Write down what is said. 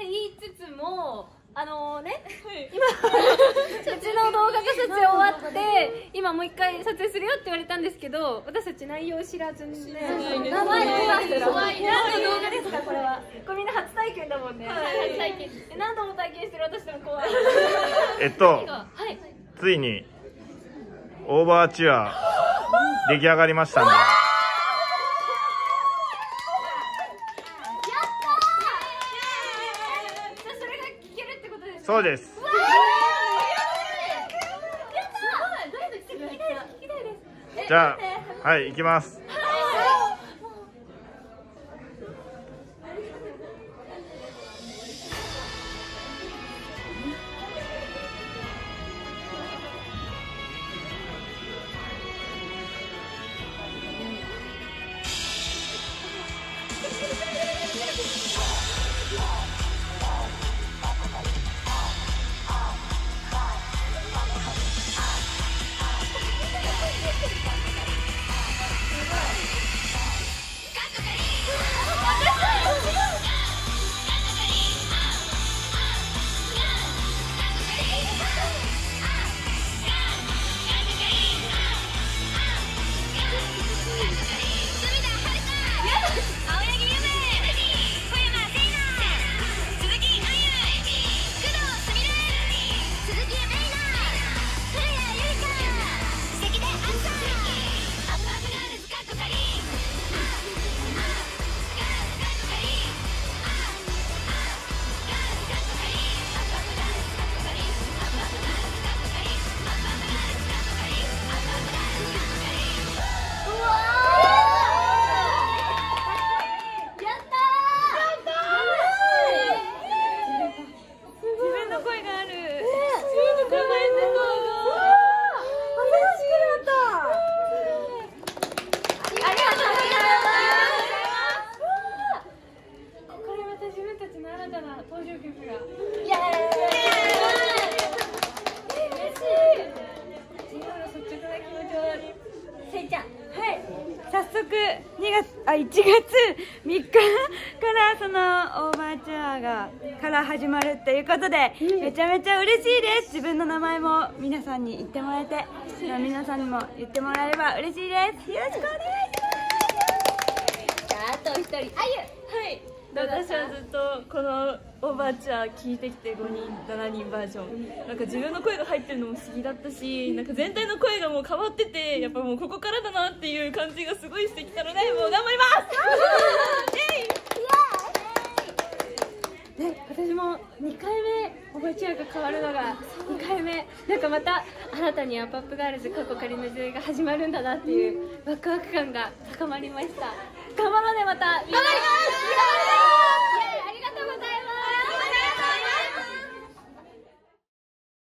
言いつつも今うちの動画が撮影終わって今もう一回撮影するよって言われたんですけど、私たち内容知らずにね、名前怖い。何の動画ですかこれは。これみんな初体験だもんね。初体験。何度も体験してる私でも怖い。 ついにオーバーチュア出来上がりましたんで。そうです。じゃあ、はい、行きます。 1月3日からそのオーバーチュアから始まるっていうことで、めちゃめちゃ嬉しいです。自分の名前も皆さんに言ってもらえて、皆さんにも言ってもらえれば嬉しいです。よろしくお願いします。じゃあ、あと1人、あゆ。はい、 私はずっとこのオーバーチュア聞いてきて、5人7人バージョン、なんか自分の声が入ってるのも不思議だったし、なんか全体の声がもう変わってて、やっぱもうここからだなっていう感じがすごいしてきたので、もう頑張りますね、私も2回目オーバーチュアが変わるのが2回目、なんかまた新たにアパップガールズ過去仮の時代が始まるんだなっていうワクワク感が高まりました。頑張ろうね、またみんな。